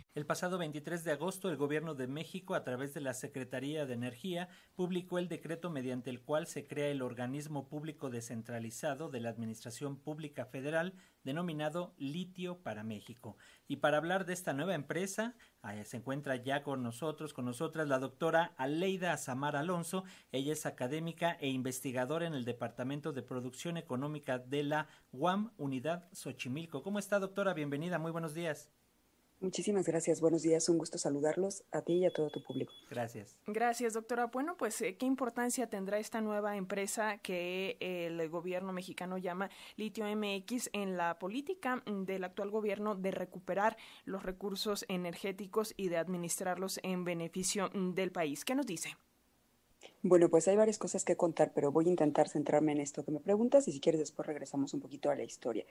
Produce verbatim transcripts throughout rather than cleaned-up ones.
El pasado veintitrés de agosto, el Gobierno de México, a través de la Secretaría de Energía, publicó el decreto mediante el cual se crea el organismo público descentralizado de la Administración Pública Federal, denominado Litio para México. Y para hablar de esta nueva empresa, eh, se encuentra ya con nosotros, con nosotras, la doctora Aleida Azamar Alonso. Ella es académica e investigadora en el Departamento de Producción Económica de la U A M, Unidad Xochimilco. ¿Cómo está, doctora? Bienvenida, muy buenos días. Muchísimas gracias, buenos días, un gusto saludarlos a ti y a todo tu público. Gracias. Gracias, doctora. Bueno, pues, ¿qué importancia tendrá esta nueva empresa que el gobierno mexicano llama Litio M X en la política del actual gobierno de recuperar los recursos energéticos y de administrarlos en beneficio del país? ¿Qué nos dice? Bueno, pues hay varias cosas que contar, pero voy a intentar centrarme en esto que me preguntas y si quieres después regresamos un poquito a la historia.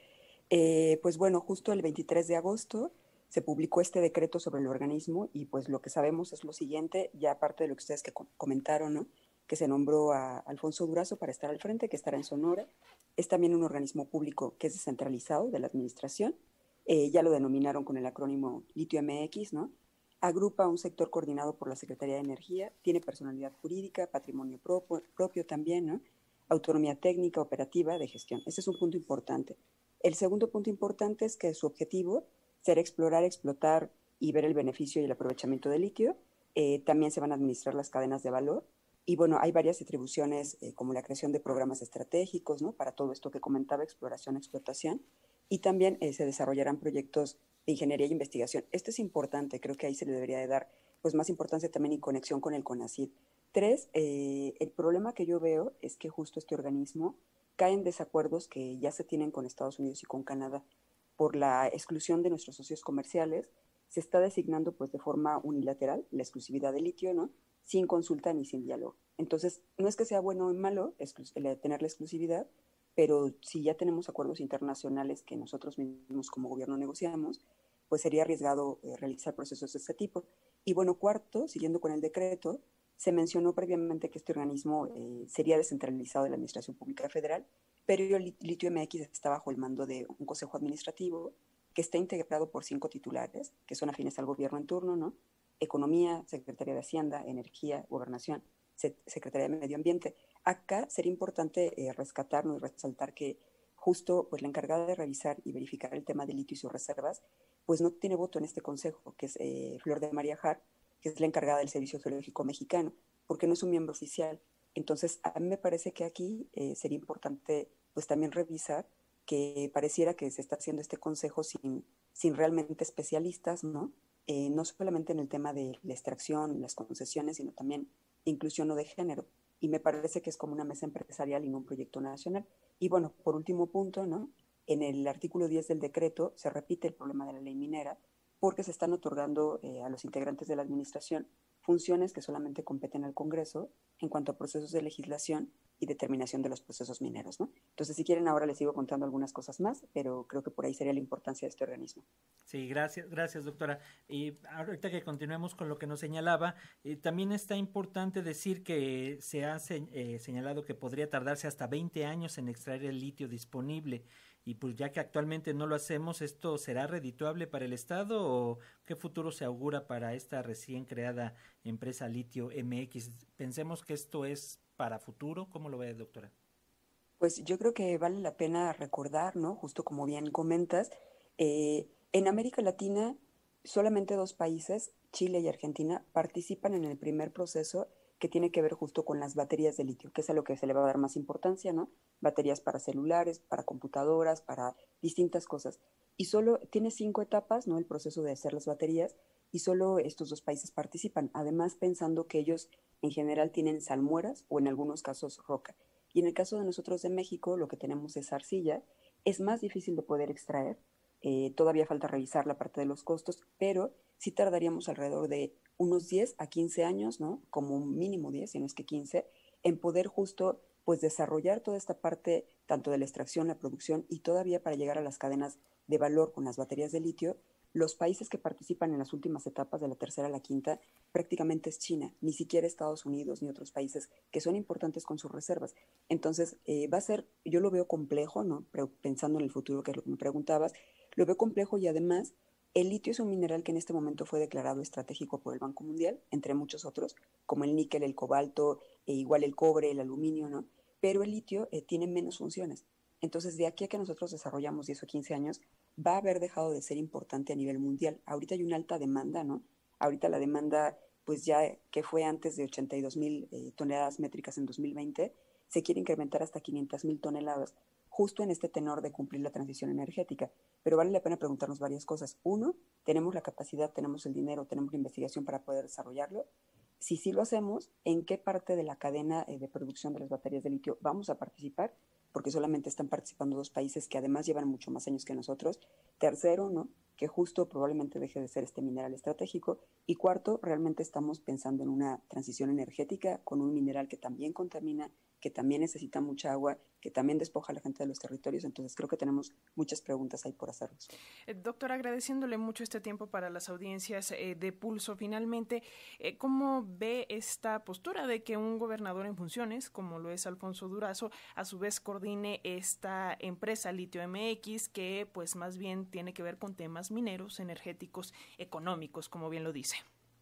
Eh, pues bueno, justo el veintitrés de agosto se publicó este decreto sobre el organismo y pues lo que sabemos es lo siguiente, ya aparte de lo que ustedes que comentaron, ¿no? Que se nombró a Alfonso Durazo para estar al frente, que estará en Sonora. Es también un organismo público que es descentralizado de la administración, eh, ya lo denominaron con el acrónimo Litio M X, ¿no? Agrupa un sector coordinado por la Secretaría de Energía, tiene personalidad jurídica, patrimonio propio, propio también, ¿no? Autonomía técnica, operativa, de gestión. Ese es un punto importante. El segundo punto importante es que su objetivo será explorar, explotar y ver el beneficio y el aprovechamiento del litio. Eh, también se van a administrar las cadenas de valor. Y bueno, hay varias atribuciones eh, como la creación de programas estratégicos, ¿no? Para todo esto que comentaba, exploración, explotación. Y también eh, se desarrollarán proyectos de ingeniería y investigación. Esto es importante, creo que ahí se le debería de dar pues, más importancia también y conexión con el CONACYT. Tres, eh, el problema que yo veo es que justo este organismo cae en desacuerdos que ya se tienen con Estados Unidos y con Canadá. Por la exclusión de nuestros socios comerciales, se está designando pues de forma unilateral la exclusividad de litio, ¿no? Sin consulta ni sin diálogo. Entonces, no es que sea bueno o malo tener la exclusividad, pero si ya tenemos acuerdos internacionales que nosotros mismos como gobierno negociamos, pues sería arriesgado eh, realizar procesos de este tipo. Y bueno, cuarto, siguiendo con el decreto, se mencionó previamente que este organismo eh, sería descentralizado de la Administración Pública Federal, pero el Litio M X está bajo el mando de un consejo administrativo que está integrado por cinco titulares, que son afines al gobierno en turno, ¿no? Economía, Secretaría de Hacienda, Energía, Gobernación, Secretaría de Medio Ambiente. Acá sería importante eh, rescatar, ¿no? Y resaltar que justo pues, la encargada de revisar y verificar el tema del litio y sus reservas, pues no tiene voto en este consejo, que es eh, Flor de María Harp, que es la encargada del Servicio Geológico Mexicano, porque no es un miembro oficial. Entonces, a mí me parece que aquí eh, sería importante pues también revisar que pareciera que se está haciendo este consejo sin, sin realmente especialistas, ¿no? Eh, no solamente en el tema de la extracción, las concesiones, sino también inclusión o de género. Y me parece que es como una mesa empresarial y no un proyecto nacional. Y bueno, por último punto, ¿no? En el artículo diez del decreto se repite el problema de la ley minera porque se están otorgando eh, a los integrantes de la administración funciones que solamente competen al Congreso en cuanto a procesos de legislación y determinación de los procesos mineros, ¿no? Entonces, si quieren, ahora les sigo contando algunas cosas más, pero creo que por ahí sería la importancia de este organismo. Sí, gracias, gracias, doctora. Y ahorita que continuemos con lo que nos señalaba, eh, también está importante decir que se ha se, eh, señalado que podría tardarse hasta veinte años en extraer el litio disponible. Y pues ya que actualmente no lo hacemos, ¿esto será redituable para el Estado o qué futuro se augura para esta recién creada empresa Litio M X? Pensemos que esto es para futuro. ¿Cómo lo ve, doctora? Pues yo creo que vale la pena recordar, ¿no? Justo como bien comentas, eh, en América Latina solamente dos países, Chile y Argentina, participan en el primer proceso que tiene que ver justo con las baterías de litio, que es a lo que se le va a dar más importancia, ¿no? Baterías para celulares, para computadoras, para distintas cosas. Y solo tiene cinco etapas, ¿no? El proceso de hacer las baterías, y solo estos dos países participan, además pensando que ellos en general tienen salmueras o en algunos casos roca. Y en el caso de nosotros de México, lo que tenemos es arcilla, es más difícil de poder extraer, eh, todavía falta revisar la parte de los costos, pero sí tardaríamos alrededor de unos diez a quince años, ¿no? Como un mínimo diez, si no es que quince, en poder justo pues desarrollar toda esta parte tanto de la extracción, la producción y todavía para llegar a las cadenas de valor con las baterías de litio. Los países que participan en las últimas etapas de la tercera a la quinta prácticamente es China, ni siquiera Estados Unidos ni otros países que son importantes con sus reservas. Entonces, eh, va a ser, yo lo veo complejo, ¿no? Pero pensando en el futuro, que es lo que me preguntabas, lo veo complejo y además El litio es un mineral que en este momento fue declarado estratégico por el Banco Mundial, entre muchos otros, como el níquel, el cobalto, e igual el cobre, el aluminio, ¿no? Pero el litio eh, tiene menos funciones. Entonces, de aquí a que nosotros desarrollamos diez o quince años, va a haber dejado de ser importante a nivel mundial. Ahorita hay una alta demanda, ¿no? Ahorita la demanda, pues ya que fue antes de ochenta y dos mil eh, toneladas métricas en dos mil veinte, se quiere incrementar hasta quinientas mil toneladas, justo en este tenor de cumplir la transición energética. Pero vale la pena preguntarnos varias cosas. Uno, ¿tenemos la capacidad, tenemos el dinero, tenemos la investigación para poder desarrollarlo? Si sí lo hacemos, ¿en qué parte de la cadena eh, de producción de las baterías de litio vamos a participar? Porque solamente están participando dos países que además llevan mucho más años que nosotros. Tercero, ¿no? Que justo probablemente deje de ser este mineral estratégico. Y cuarto, realmente estamos pensando en una transición energética con un mineral que también contamina, que también necesita mucha agua, que también despoja a la gente de los territorios. Entonces creo que tenemos muchas preguntas ahí por hacernos. Eh, doctor, agradeciéndole mucho este tiempo para las audiencias eh, de Pulso, finalmente, eh, ¿cómo ve esta postura de que un gobernador en funciones, como lo es Alfonso Durazo, a su vez coordine esta empresa Litio M X, que pues más bien tiene que ver con temas mineros, energéticos, económicos, como bien lo dice?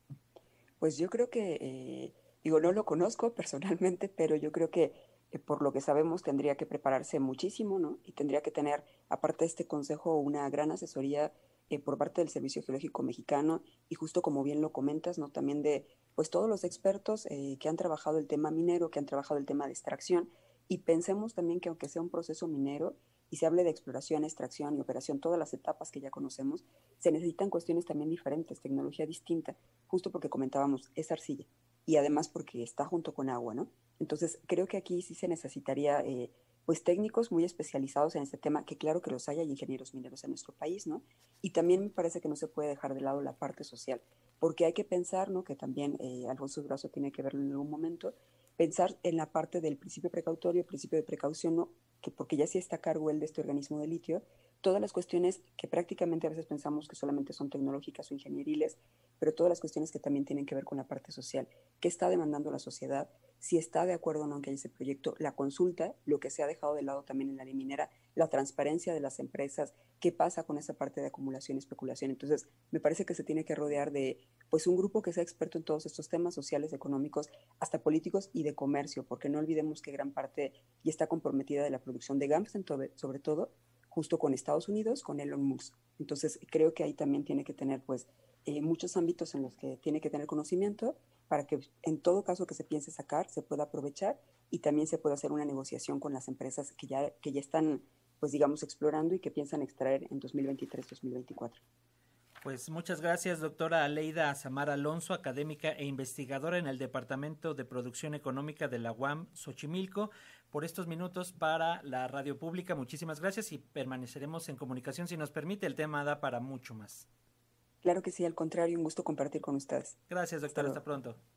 Pues yo creo que, eh, digo, no lo conozco personalmente, pero yo creo que eh, por lo que sabemos tendría que prepararse muchísimo, ¿no? Y tendría que tener, aparte de este consejo, una gran asesoría eh, por parte del Servicio Geológico Mexicano y justo como bien lo comentas, ¿no? También de, pues, todos los expertos eh, que han trabajado el tema minero, que han trabajado el tema de extracción, y pensemos también que aunque sea un proceso minero, y se hable de exploración, extracción y operación, todas las etapas que ya conocemos, se necesitan cuestiones también diferentes, tecnología distinta, justo porque comentábamos, es arcilla, y además porque está junto con agua, ¿no? Entonces, creo que aquí sí se necesitaría, eh, pues, técnicos muy especializados en este tema, que claro que los hay, hay ingenieros mineros en nuestro país, ¿no? Y también me parece que no se puede dejar de lado la parte social, porque hay que pensar, ¿no? Que también eh, Alfonso Durazo tiene que verlo en algún momento, pensar en la parte del principio precautorio, principio de precaución, ¿no? Que porque ya sí está a cargo él de este organismo de litio, todas las cuestiones que prácticamente a veces pensamos que solamente son tecnológicas o ingenieriles, pero todas las cuestiones que también tienen que ver con la parte social, qué está demandando la sociedad, si está de acuerdo o no en que haya ese proyecto, la consulta, lo que se ha dejado de lado también en la ley minera, la transparencia de las empresas, qué pasa con esa parte de acumulación y especulación. Entonces, me parece que se tiene que rodear de pues un grupo que sea experto en todos estos temas sociales, económicos, hasta políticos y de comercio, porque no olvidemos que gran parte ya está comprometida de la producción de GAMS, sobre todo, justo con Estados Unidos, con Elon Musk. Entonces, creo que ahí también tiene que tener, pues, eh, muchos ámbitos en los que tiene que tener conocimiento para que, en todo caso que se piense sacar, se pueda aprovechar y también se pueda hacer una negociación con las empresas que ya, que ya están, pues, digamos, explorando y que piensan extraer en dos mil veintitrés dos mil veinticuatro. Pues muchas gracias, doctora Aleida Azamar Alonso, académica e investigadora en el Departamento de Producción Económica de la U A M Xochimilco, por estos minutos para la radio pública. Muchísimas gracias y permaneceremos en comunicación si nos permite. El tema da para mucho más. Claro que sí, al contrario, un gusto compartir con ustedes. Gracias, doctora. Hasta, hasta pronto.